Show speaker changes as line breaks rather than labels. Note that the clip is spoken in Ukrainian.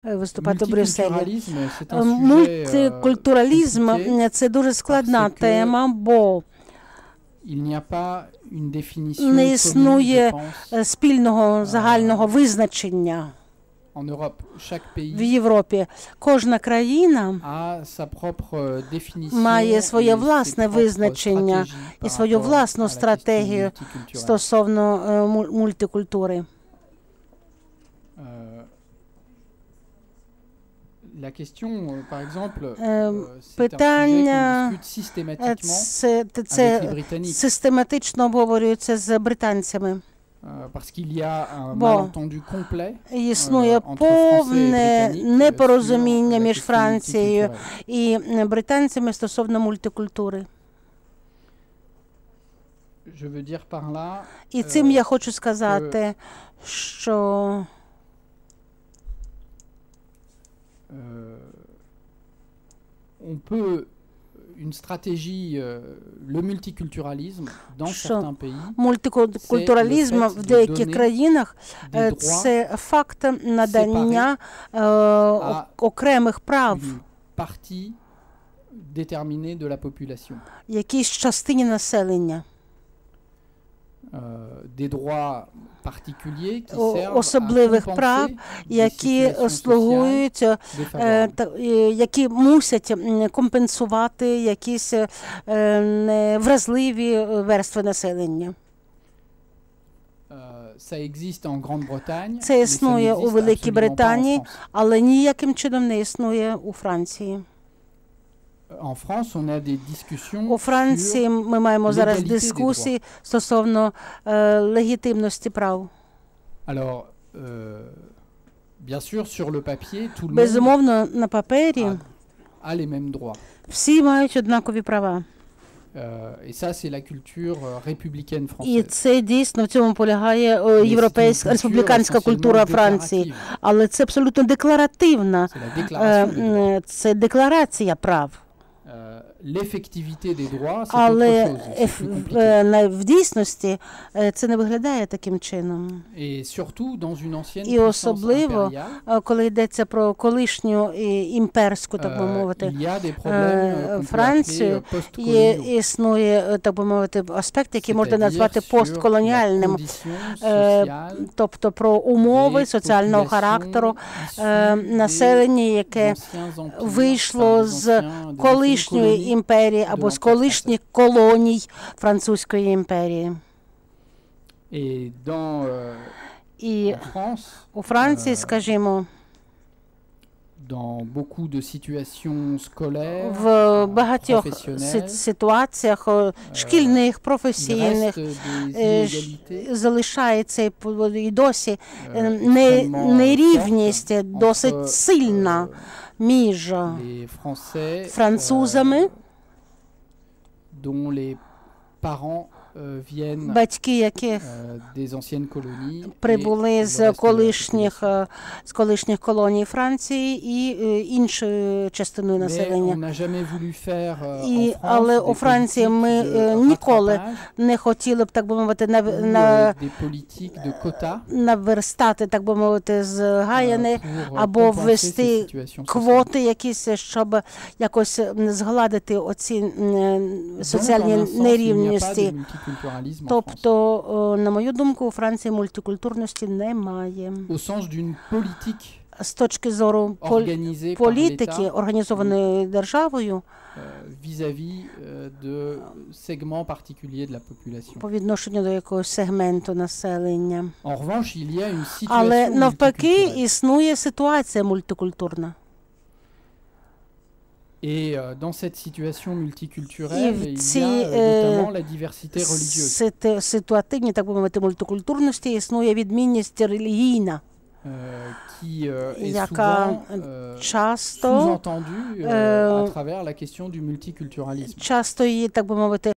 виступати в Брюсселі.
Multiculturalisme, c'est un sujet
Мультикультуралізм
compliqué
– це дуже складна
parce que
тема, бо
il n'y a pas une définition
не
commune, je
існує
pense,
спільного загального визначення
en Europe. Chaque
в
pays
Європі. Кожна країна
a sa propre définition
має своє
et ses
власне
propres
визначення
stratégies
і
par
свою
rapport
власну
à la question
стратегію
multiculturelle.
стосовно мультикультури.
La question, par exemple, c'est un sujet
питання
qu'on discute systématiquement
це
avec les Britanniques,
систематично обговорюється з британцями.
parce qu'il y a un
Бо
malentendu complet
існує
entre Français et
повне
Britanniques
непорозуміння
sur la
між
question
Францією
multiculturelle.
і британцями стосовно мультикультури.
Je veux dire par là,
І цим я хочу сказати, що
on peut une stratégie, le multiculturalisme dans
Що
certains pays,
мультикультуралізм
це
в деяких
donner
країнах
des droits
це факт надання окремих прав
une partie déterminée de la population.
якійсь частині населення.
Des droits particuliers qui servent à
Особливих прав,
compenser des
які
situations
слугують,
sociales défavorables.
які мусять компенсувати якісь вразливі верстви населення.
Ça existe en Grande-Bretagne,
Це
mais ça
існує у
n'existe
Великій
absolument pas en
Британії,
France.
але ніяким чином не існує у Франції.
En France, on a des discussions
У Франції
sur
ми маємо зараз
l'égalité des
дискусії стосовно легітимності прав.
Alors, bien sûr, sur le papier, tout le monde
Безумовно, на папері
a les mêmes droits.
всі мають однакові права.
Et ça, c'est la culture républicaine
І
française.
це дійсно в цьому полягає європейська республіканська культура Франції. Але це абсолютно декларативна,
C'est la déclaration des droits.
це декларація прав.
L'effectivité des droits, c'est autre
Але
chose. C'est plus compliqué.
в дійсності це не виглядає таким чином.
Et surtout dans une ancienne
І
puissance
особливо,
impériale,
коли йдеться про колишню імперську, так би мовити,
il y a des problèmes qu'on peut
Францію,
appeler post-coloniaux.
існує, так би мовити, аспект, який можна
C'est-à-dire
назвати
sur la
постколоніальним,
condition sociale
тобто про умови
des
соціального
populations
характеру
issues des
населення, яке
anciens empires,
вийшло
enfin, des
з
anciens
колишньої
colonies.
імперії або з колишніх колоній Французької імперії.
Et dans
І
en France,
у Франції, скажімо,
dans beaucoup de situations scolaires,
в багатьох
professionnelles,
ситуаціях шкільних,
il
професійних
reste des inégalités
залишається і досі
extrêmement
нерівність
fortes
досить
entre,
сильна між
les Français
французами,
dont les parents viennent
батьки яких
des anciennes colonies
прибули
et le
з
reste de la
колишніх колоній Франції і іншою частиною
Mais on
населення.
n'a jamais voulu faire en
Але
France
у
des
Франції ми
politiques de
ніколи
rattrapage
не хотіли б, так би мовити,
ou des politiques de quotas
наверстати, так би мовити, з Гаяни,
pour
або
compenser
ввести
ces situations sociales.
квоти якісь, щоб якось згладити оці соціальні
Donc, en un sens, il n'y a pas
нерівності.
de multiculturalisme en France.
Тобто, на мою думку, у Франції мультикультурності немає.
Au sens d'une politique
З точки зору
organisée par
політики,
l'État
організованої державою,
vis-à-vis de segments particuliers de la population.
по відношенню до якогось сегменту населення.
En revanche, il y a une
Але
situation
навпаки,
multiculturelle.
існує ситуація мультикультурна.
Et dans cette situation
І
multiculturelle,
в
il y
цій
a notamment la diversité religieuse,
ситуативній, так би мовити, мультикультурності існує відмінність релігійна,
qui est
яка
souvent
часто
sous-entendue à travers la question du multiculturalisme.
її, так би мовити,